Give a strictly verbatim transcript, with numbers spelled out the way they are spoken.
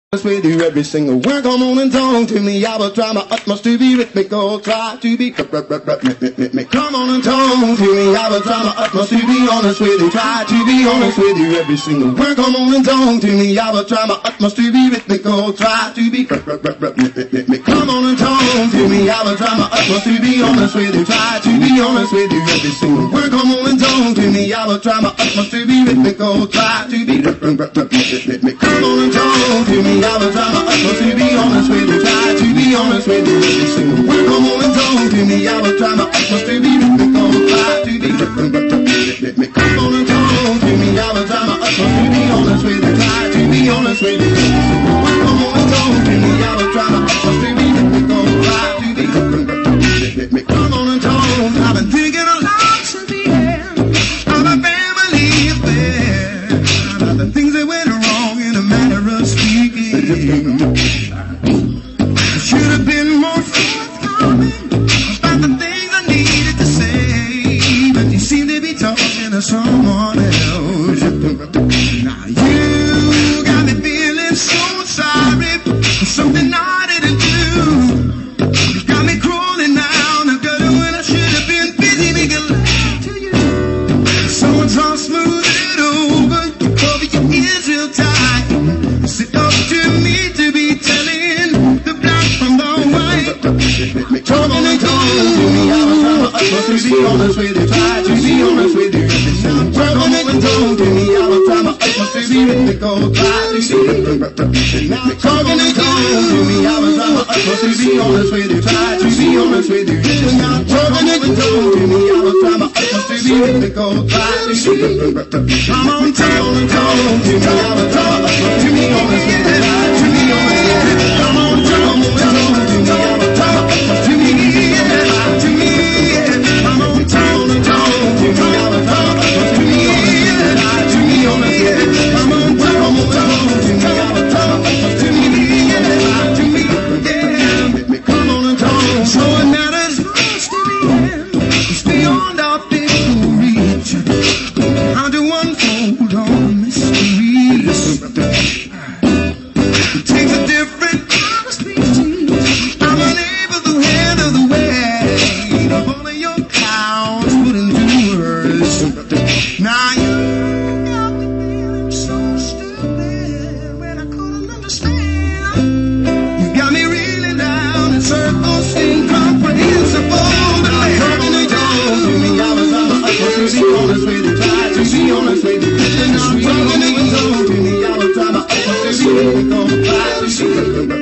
With you every single word, come on and talk to me. I will try my utmost to be rhythmical, try to be come on and talk to me. I will try my utmost to be honest with you, try to be honest with you every single word, come on and talk to me. I will try my utmost to be rhythmical, try to be come on and talk to me. I will try my utmost to be honest with you, try to be honest with you every single word, come on and talk to me. I will try my utmost to be rhythmical, try to be come on and talk to me. I will try my utmost to be honest with you, try to be honest with you every single word, come on and talk to me. I will try my utmost to be rhythmical, try to be come on and talk to me. I will try my utmost to be honest with you, try to be honest with you every single word, come on and talk to me. I will try my utmost to be rhythmical, try to be come on and talk. I've been thinking a lot since the end of my family affair, about the things that went wrong in a matter of speaking. I should have been more forthcoming about the things I needed to say, but you seem to be talking to someone else. Now you got me feeling so sorry for something I didn't do. You got me crawling down the gutter when I should have been busy making love to you. Someone's all smooth it over, you cover your ears real tight. Sit up to me to be telling the black from the white. Talking and talking to me, I was trying my utmost to be honest with you, try to be honest with you. Talking and talking to me, I was trying my utmost to be rhythmical, try to be. Now talking and talking to me, I was trying my utmost to be honest with you, try to be honest with you. Now talking and talking to me, I was trying my utmost to be rhythmical, try to be. Come on, talk and talk to me, I was trying my utmost to be honest with you, try to be honest with you. Come on, talk and talk to me, I was trying my utmost to be to me. Come on, talk and talk to me, I was trying my utmost to be honest, to be honest with you. Come on, talk and talk to me, I was trying my utmost to be to me. Yeah, come on and talk. So it matters most to me. It's beyond our physical reach. How to unfold all the mysteries. It takes a different kind of species. I'm unable to handle the weight of all of your cows put into words. Now you got me feeling so stupid when I couldn't understand. You got me reeling down in circles incomprehensible. I'm talking to me, I was on the utmost to be honest with you, try to be honest with you. And I'm talking to me, I was trying my utmost to be rhythmical, try to be